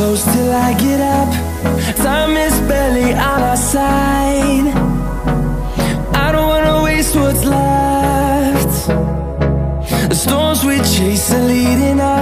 close till I get up. Time is barely on our side. I don't wanna waste what's left. The storms we chase are leading us.